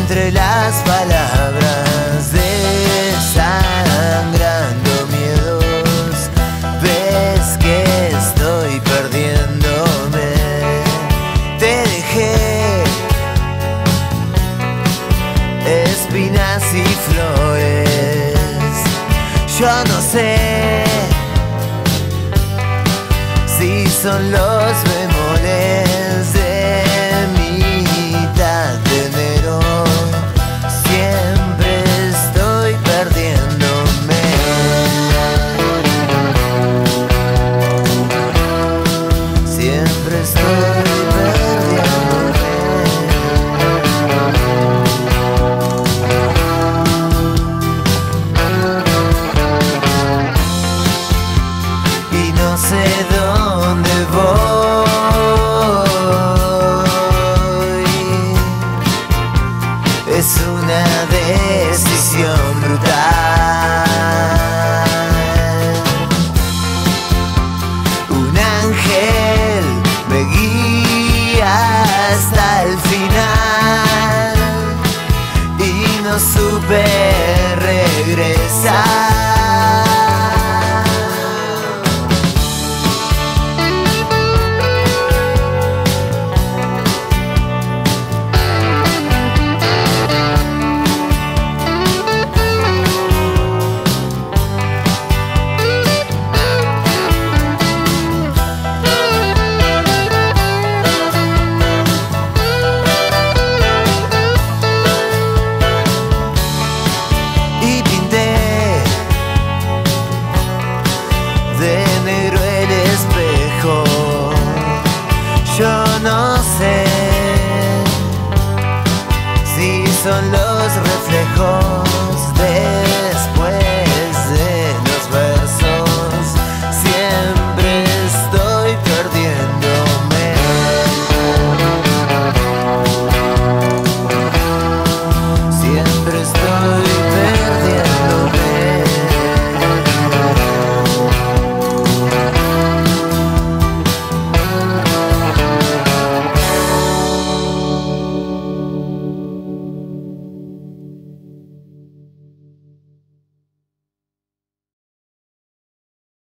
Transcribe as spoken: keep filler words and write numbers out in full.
entre las palabras, desangrando miedos. Ves que estoy perdiéndome. Te dejé espinas y flores. Yo no sé si son los bemoles de mitad de enero. Siempre estoy perdiéndome. Siempre estoy perdiéndome. Y no sé dónde voy. Es una decisión brutal. Un ángel me guía hasta el final y no supe regresar. De negro el espejo. Yo no sé si son los reflejos